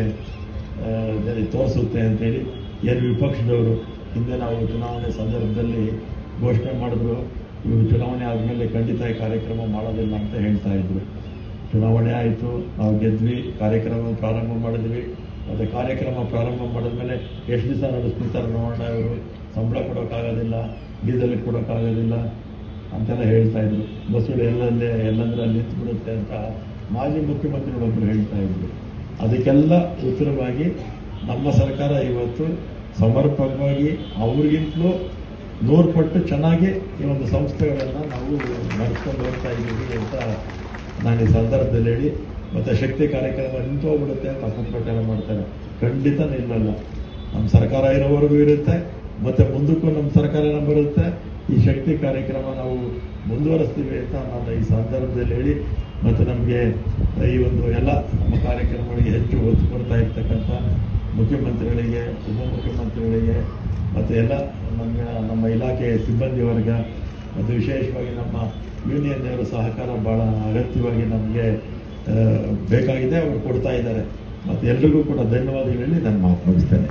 ತೋರಿಸುತ್ತೆ ಅಂತೇಳಿ ಏನು ವಿಪಕ್ಷದವರು ಹಿಂದೆ ನಾವು ಚುನಾವಣೆ ಸಂದರ್ಭದಲ್ಲಿ ಘೋಷಣೆ ಮಾಡಿದ್ರು, ಇವರು ಚುನಾವಣೆ ಆದಮೇಲೆ ಖಂಡಿತ ಈ ಕಾರ್ಯಕ್ರಮ ಮಾಡೋದಿಲ್ಲ ಅಂತ ಹೇಳ್ತಾ ಇದ್ರು. ಚುನಾವಣೆ ಆಯಿತು, ನಾವು ಗೆದ್ವಿ, ಕಾರ್ಯಕ್ರಮ ಪ್ರಾರಂಭ ಮಾಡಿದ್ವಿ. ಮತ್ತು ಕಾರ್ಯಕ್ರಮ ಪ್ರಾರಂಭ ಮಾಡಿದ್ಮೇಲೆ ಎಷ್ಟು ದಿವಸ ನಡೆಸ್ತಿರ್ತಾರೆ ನೋಡೋಣ, ಇವರು ಸಂಬಳ ಕೊಡೋಕ್ಕಾಗೋದಿಲ್ಲ, ಡೀಸೆಲ್ ಕೊಡೋಕ್ಕಾಗೋದಿಲ್ಲ ಅಂತೆಲ್ಲ ಹೇಳ್ತಾ ಇದ್ರು. ಬಸ್ಸುಗಳು ಎಲ್ಲಲ್ಲೇ ಎಲ್ಲಂದ್ರೆ ಅಲ್ಲಿ ನಿಂತುಬಿಡುತ್ತೆ ಅಂತ ಮಾಜಿ ಮುಖ್ಯಮಂತ್ರಿಗಳೊಬ್ಬರು ಹೇಳ್ತಾ ಇದ್ರು. ಅದಕ್ಕೆಲ್ಲ ಉತ್ತರವಾಗಿ ನಮ್ಮ ಸರ್ಕಾರ ಇವತ್ತು ಸಮರ್ಪಕವಾಗಿ ಅವ್ರಿಗಿಂತಲೂ ನೂರು ಪಟ್ಟು ಚೆನ್ನಾಗಿ ಈ ಒಂದು ಸಂಸ್ಥೆಗಳನ್ನು ನಾವು ನಡೆಸ್ಕೊಂಡು ಹೋಗ್ತಾ ಇದ್ದೀವಿ ಅಂತ ನಾನು ಈ ಸಂದರ್ಭದಲ್ಲಿ ಹೇಳಿ, ಮತ್ತು ಶಕ್ತಿ ಕಾರ್ಯಕ್ರಮ ನಿಂತು ಹೋಗ್ಬಿಡುತ್ತೆ ಅಂತ ಅಪಪ್ರಚಾರ ಮಾಡ್ತಾರೆ. ಖಂಡಿತ ನಿಲ್ಲಲ್ಲ. ನಮ್ಮ ಸರ್ಕಾರ ಇರೋವರೆಗೂ ಇರುತ್ತೆ, ಮತ್ತು ಮುಂದಕ್ಕೂ ನಮ್ಮ ಸರ್ಕಾರನ ಬರುತ್ತೆ. ಈ ಶಕ್ತಿ ಕಾರ್ಯಕ್ರಮ ನಾವು ಮುಂದುವರಿಸ್ತೀವಿ ಅಂತ ನಾನು ಈ ಸಂದರ್ಭದಲ್ಲಿ ಹೇಳಿ, ಮತ್ತು ನಮಗೆ ಈ ಒಂದು ಎಲ್ಲ ನಮ್ಮ ಕಾರ್ಯಕ್ರಮಗಳಿಗೆ ಹೆಚ್ಚು ಒತ್ತು ಕೊಡ್ತಾ ಇರ್ತಕ್ಕಂಥ ಮುಖ್ಯಮಂತ್ರಿಗಳಿಗೆ, ಉಪಮುಖ್ಯಮಂತ್ರಿಗಳಿಗೆ, ಮತ್ತು ಎಲ್ಲ ನಮ್ಮ ನಮ್ಮ ಇಲಾಖೆ ಸಿಬ್ಬಂದಿ ವರ್ಗ, ಮತ್ತು ವಿಶೇಷವಾಗಿ ನಮ್ಮ ಯೂನಿಯನ್ನವರು ಸಹಕಾರ ಭಾಳ ಅಗತ್ಯವಾಗಿ ನಮಗೆ ಬೇಕಾಗಿದೆ, ಅವರು ಕೊಡ್ತಾ ಇದ್ದಾರೆ. ಮತ್ತು ಎಲ್ರಿಗೂ ಕೂಡ ಧನ್ಯವಾದಗಳು ಹೇಳಿ ನಾನು ಮಾತು ಮುಗಿಸ್ತೇನೆ.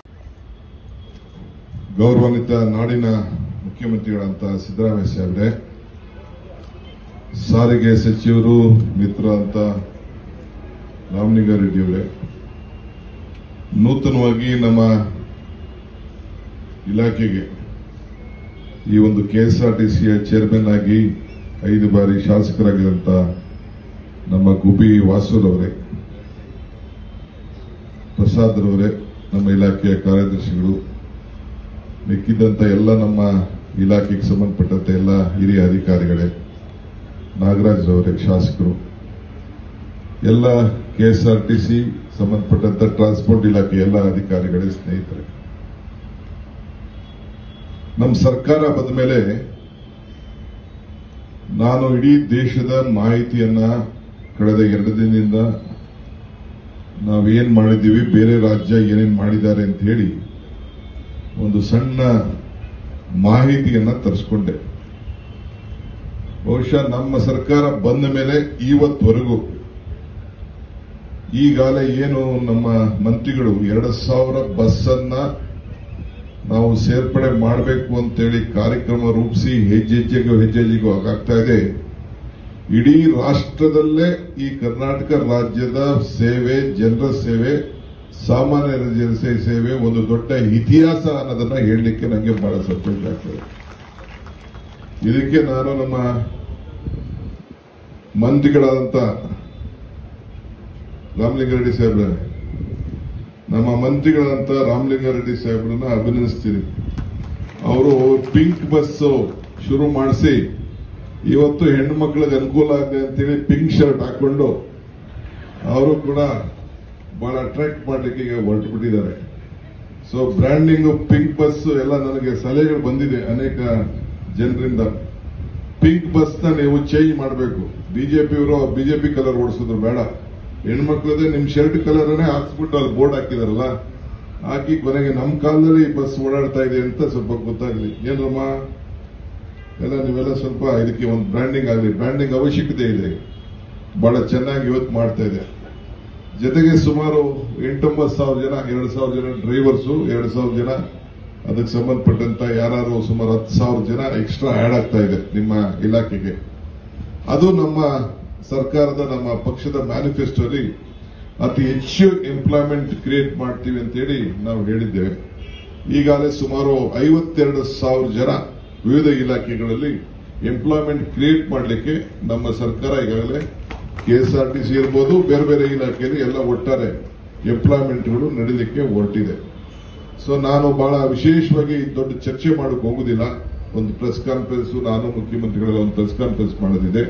ಗೌರವಾನ್ವಿತ ನಾಡಿನ ಮುಖ್ಯಮಂತ್ರಿಗಳಂತ ಸಿದ್ದರಾಮಯ್ಯ ಸಾಹೇಬ್ರೆ, ಸಾರಿಗೆ ಸಚಿವರು ಮಿತ್ರ ಅಂತ ರಾಮಲಿಂಗಾರೆಡ್ಡಿ ಅವರೇ, ನೂತನವಾಗಿ ನಮ್ಮ ಇಲಾಖೆಗೆ ಈ ಒಂದು ಕೆಎಸ್ಆರ್ಟಿಸಿಯ ಚೇರ್ಮನ್ ಆಗಿ ಐದು ಬಾರಿ ಶಾಸಕರಾಗಿದ್ದಂತ ನಮ್ಮ ಗುಬ್ಬಿ ವಾಸೂರವರೇ, ಪ್ರಸಾದ್ ರವರೇ, ನಮ್ಮ ಇಲಾಖೆಯ ಕಾರ್ಯದರ್ಶಿಗಳು, ಮಿಕ್ಕಿದಂತ ಎಲ್ಲ ನಮ್ಮ ಇಲಾಖೆಗೆ ಸಂಬಂಧಪಟ್ಟಂತೆ ಎಲ್ಲ ಹಿರಿಯ ಅಧಿಕಾರಿಗಳೇ, ನಾಗರಾಜ್ ರವರೇ, ಶಾಸಕರು, ಎಲ್ಲ ಕೆಎಸ್ಆರ್ಟಿಸಿ ಸಂಬಂಧಪಟ್ಟಂತ ಟ್ರಾನ್ಸ್ಪೋರ್ಟ್ ಇಲಾಖೆ ಎಲ್ಲ ಅಧಿಕಾರಿಗಳೇ, ಸ್ನೇಹಿತರೆ, ನಮ್ಮ ಸರ್ಕಾರ ಬಂದ ಮೇಲೆ ನಾನು ಇಡೀ ದೇಶದ ಮಾಹಿತಿಯನ್ನ ಕಳೆದ ಎರಡು ದಿನದಿಂದ ನಾವೇನ್ ಮಾಡಿದ್ದೀವಿ, ಬೇರೆ ರಾಜ್ಯ ಏನೇನ್ ಮಾಡಿದ್ದಾರೆ ಅಂತ ಹೇಳಿ ಒಂದು ಸಣ್ಣ ಮಾಹಿತಿಯನ್ನ ತರಿಸ್ಕೊಂಡೆ. ಬಹುಶಃ ನಮ್ಮ ಸರ್ಕಾರ ಬಂದ ಮೇಲೆ ಇವತ್ತವರೆಗೂ ಈಗಾಗಲೇ ಏನು ನಮ್ಮ ಮಂತ್ರಿಗಳು ಎರಡು ಸಾವಿರ ಬಸ್ ಅನ್ನ ನಾವು ಸೇರ್ಪಡೆ ಮಾಡಬೇಕು ಅಂತೇಳಿ ಕಾರ್ಯಕ್ರಮ ರೂಪಿಸಿ ಹೆಜ್ಜೆ ಹೆಜ್ಜೆಗೂ ಹೆಜ್ಜೆ ಹೆಜ್ಜೆಗೂ ಆಗಾಗ್ತಾ ಇದೆ. ಇಡೀ ರಾಷ್ಟ್ರದಲ್ಲೇ ಈ ಕರ್ನಾಟಕ ರಾಜ್ಯದ ಸೇವೆ, ಜನರ ಸೇವೆ, ಸಾಮಾನ್ಯ ಜನರ ಸೇವೆ ಒಂದು ದೊಡ್ಡ ಇತಿಹಾಸ ಅನ್ನೋದನ್ನ ಹೇಳಲಿಕ್ಕೆ ನನಗೆ ಬಹಳ ಸಂತೋಷ ಆಗ್ತದೆ. ಇದಕ್ಕೆ ನಾನು ನಮ್ಮ ಮಂತ್ರಿಗಳಾದಂತ ರಾಮಲಿಂಗಾರೆಡ್ಡಿ ಸಾಹೇಬ್ರ, ನಮ್ಮ ಮಂತ್ರಿಗಳಂತ ರಾಮಲಿಂಗಾರೆಡ್ಡಿ ಸಾಹೇಬ್ರನ್ನ ಅಭಿನಂದಿಸ್ತೀನಿ. ಅವರು ಪಿಂಕ್ ಬಸ್ ಶುರು ಮಾಡಿಸಿ ಇವತ್ತು ಹೆಣ್ಣು ಮಕ್ಕಳಿಗೆ ಅನುಕೂಲ ಆಗಿದೆ ಅಂತೇಳಿ ಪಿಂಕ್ ಶರ್ಟ್ ಹಾಕೊಂಡು ಅವರು ಕೂಡ ಬಹಳ ಅಟ್ರಾಕ್ಟ್ ಮಾಡ್ಲಿಕ್ಕೆ ಈಗ ಹೊರಟು ಬಿಟ್ಟಿದ್ದಾರೆ. ಸೊ ಬ್ರ್ಯಾಂಡಿಂಗ್ ಪಿಂಕ್ ಬಸ್ ಎಲ್ಲ ನನಗೆ ಸಲಹೆಗಳು ಬಂದಿದೆ ಅನೇಕ ಜನರಿಂದ. ಪಿಂಕ್ ಬಸ್ ನ ನೀವು ಚೇಂಜ್ ಮಾಡಬೇಕು. ಬಿಜೆಪಿಯವರು ಬಿಜೆಪಿ ಕಲರ್ ಓಡಿಸಿದ್ರು ಬೇಡ, ಹೆಣ್ಮಕ್ಳದೇ ನಿಮ್ ಶರ್ಟ್ ಕಲರ್ನೇ ಹಾಕ್ಸ್ಬಿಟ್ಟು ಅಲ್ಲಿ ಬೋರ್ಡ್ ಹಾಕಿದಾರಲ್ಲ, ಹಾಕಿ ಕೊನೆಗೆ ನಮ್ಮ ಕಾಲದಲ್ಲಿ ಬಸ್ ಓಡಾಡ್ತಾ ಇದೆ ಅಂತ ಸ್ವಲ್ಪ ಗೊತ್ತಾಗ್ಲಿ. ಏನ್ರಮ್ಮ ಎಲ್ಲ ನೀವೆಲ್ಲ ಸ್ವಲ್ಪ ಇದಕ್ಕೆ ಒಂದು ಬ್ರ್ಯಾಂಡಿಂಗ್ ಆಗಲಿ. ಬ್ರ್ಯಾಂಡಿಂಗ್ ಅವಶ್ಯಕತೆ ಇದೆ, ಬಹಳ ಚೆನ್ನಾಗಿ ಇವತ್ತು ಮಾಡ್ತಾ ಇದೆ. ಜೊತೆಗೆ ಸುಮಾರು ಎಂಟೊಂಬತ್ತು ಸಾವಿರ ಜನ, ಎರಡು ಸಾವಿರ ಜನ ಡ್ರೈವರ್ಸು, ಎರಡು ಸಾವಿರ ಜನ ಅದಕ್ಕೆ ಸಂಬಂಧಪಟ್ಟಂತ ಯಾರು ಸುಮಾರು ಹತ್ತು ಸಾವಿರ ಜನ ಎಕ್ಸ್ಟ್ರಾ ಆಡ್ ಆಗ್ತಾ ಇದೆ ನಿಮ್ಮ ಇಲಾಖೆಗೆ. ಅದು ನಮ್ಮ ಸರ್ಕಾರದ, ನಮ್ಮ ಪಕ್ಷದ ಮ್ಯಾನಿಫೆಸ್ಟೋಲಿ ಅತಿ ಹೆಚ್ಚು ಎಂಪ್ಲಾಯ್ಮೆಂಟ್ ಕ್ರಿಯೇಟ್ ಮಾಡ್ತೀವಿ ಅಂತೇಳಿ ನಾವು ಹೇಳಿದ್ದೇವೆ. ಈಗಾಗಲೇ ಸುಮಾರು ಐವತ್ತೆರಡು ಸಾವಿರ ಜನ ವಿವಿಧ ಇಲಾಖೆಗಳಲ್ಲಿ ಎಂಪ್ಲಾಯ್ಮೆಂಟ್ ಕ್ರಿಯೇಟ್ ಮಾಡಲಿಕ್ಕೆ ನಮ್ಮ ಸರ್ಕಾರ ಈಗಾಗಲೇ ಕೆಎಸ್ಆರ್ಟಿಸಿ ಇರ್ಬೋದು, ಬೇರೆ ಬೇರೆ ಇಲಾಖೆಯಲ್ಲಿ ಎಲ್ಲ ಒಟ್ಟಾರೆ ಎಂಪ್ಲಾಯ್ಮೆಂಟ್ಗಳು ನಡೀಲಿಕ್ಕೆ ಹೊರಟಿದೆ. ಸೊ ನಾನು ಬಹಳ ವಿಶೇಷವಾಗಿ ದೊಡ್ಡ ಚರ್ಚೆ ಮಾಡಕ್ಕೆ ಹೋಗುದಿಲ್ಲ. ಒಂದು ಪ್ರೆಸ್ ಕಾನ್ಫರೆನ್ಸ್, ನಾನು ಮುಖ್ಯಮಂತ್ರಿಗಳೆಲ್ಲ ಒಂದು ಪ್ರೆಸ್ ಕಾನ್ಫರೆನ್ಸ್ ಮಾಡೋದಿದೆ.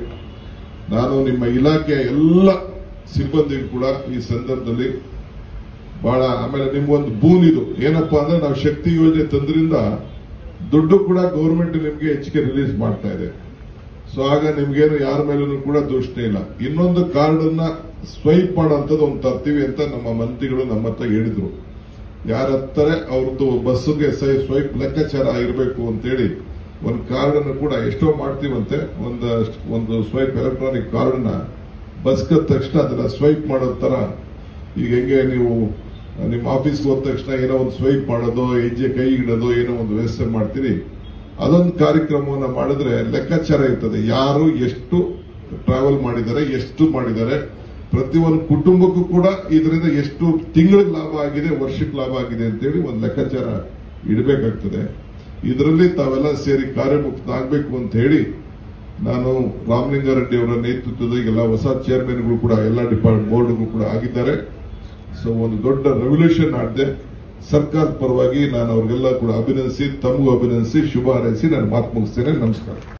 ನಾನು ನಿಮ್ಮ ಇಲಾಖೆಯ ಎಲ್ಲ ಸಿಬ್ಬಂದಿಗೂ ಕೂಡ ಈ ಸಂದರ್ಭದಲ್ಲಿ ಬಹಳ, ಆಮೇಲೆ ನಿಮ್ಗೊಂದು ಬೂನ್ ಇದು ಏನಪ್ಪಾ ಅಂದ್ರೆ ನಾವು ಶಕ್ತಿ ಯೋಜನೆ ತಂದ್ರಿಂದ ದುಡ್ಡು ಕೂಡ ಗೌರ್ಮೆಂಟ್ ನಿಮ್ಗೆ ಹೆಚ್ಚಿಗೆ ರಿಲೀಸ್ ಮಾಡ್ತಾ ಇದೆ. ಸೊ ಆಗ ನಿಮ್ಗೇನು ಯಾರ ಮೇಲೂ ಕೂಡ ದೂಷಣೆ ಇಲ್ಲ. ಇನ್ನೊಂದು ಕಾರ್ಡ್ ಅನ್ನ ಸ್ವೈಪ್ ಮಾಡೋಂಥದ್ದು ಒಂದು ತರ್ತೀವಿ ಅಂತ ನಮ್ಮ ಮಂತ್ರಿಗಳು ನಮ್ಮ ಹತ್ರ ಹೇಳಿದ್ರು. ಯಾರ ಹತ್ತಾರೆ ಅವ್ರದ್ದು ಬಸ್ಸಿಗೆ ಸ್ವೈಪ್ ಲೆಕ್ಕಾಚಾರ ಇರಬೇಕು ಅಂತೇಳಿ ಒಂದು ಕಾರ್ಡ್ ಅನ್ನು ಕೂಡ ಎಷ್ಟೋ ಮಾಡ್ತೀವಂತೆ. ಒಂದು ಒಂದು ಸ್ವೈಪ್ ಎಲೆಕ್ಟ್ರಾನಿಕ್ ಕಾರ್ಡ್ ನ ಬಸ್ ಕದ ತಕ್ಷಣ ಅದನ್ನ ಸ್ವೈಪ್ ಮಾಡೋ ತರ, ಈಗ ಹೆಂಗೆ ನೀವು ನಿಮ್ಮ ಆಫೀಸ್ಗೆ ಹೋದ ತಕ್ಷಣ ಏನೋ ಒಂದು ಸ್ವೈಪ್ ಮಾಡೋದು, ಹೆಜ್ಜೆ ಕೈ ಇಡೋದು, ಏನೋ ಒಂದು ವ್ಯವಸ್ಥೆ ಮಾಡ್ತೀರಿ, ಅದೊಂದು ಕಾರ್ಯಕ್ರಮವನ್ನು ಮಾಡಿದ್ರೆ ಲೆಕ್ಕಾಚಾರ ಇರ್ತದೆ. ಯಾರು ಎಷ್ಟು ಟ್ರಾವೆಲ್ ಮಾಡಿದ್ದಾರೆ, ಎಷ್ಟು ಮಾಡಿದ್ದಾರೆ, ಪ್ರತಿಯೊಂದು ಕುಟುಂಬಕ್ಕೂ ಕೂಡ ಇದರಿಂದ ಎಷ್ಟು ತಿಂಗಳಿಗೆ ಲಾಭ ಆಗಿದೆ, ವರ್ಷಕ್ಕೆ ಲಾಭ ಆಗಿದೆ ಅಂತೇಳಿ ಒಂದು ಲೆಕ್ಕಾಚಾರ ಇಡಬೇಕಾಗ್ತದೆ. ಇದರಲ್ಲಿ ತಾವೆಲ್ಲ ಸೇರಿ ಕಾರ್ಯಮುಕ್ತರಾಗಬೇಕು ಅಂತ ಹೇಳಿ ನಾನು ರಾಮಲಿಂಗಾರೆಡ್ಡಿ ಅವರ ನೇತೃತ್ವದ ಎಲ್ಲ ಹೊಸ ಚೇರ್ಮನ್ಗಳು ಕೂಡ ಎಲ್ಲ ಡಿಪಾರ್ಟ್ಮೆಂಟ್ ಬೋರ್ಡ್ಗೂ ಕೂಡ ಆಗಿದ್ದಾರೆ. ಸೊ ಒಂದು ದೊಡ್ಡ ರೆವಲ್ಯೂಷನ್ ಆಡಿದೆ. ಸರ್ಕಾರದ ಪರವಾಗಿ ನಾನು ಅವ್ರಿಗೆಲ್ಲ ಕೂಡ ಅಭಿನಂದಿಸಿ, ತಮಗೂ ಅಭಿನಂದಿಸಿ, ಶುಭ ಹಾರೈಸಿ ನಾನು ಮಾತು ಮುಗಿಸ್ತೇನೆ. ನಮಸ್ಕಾರ.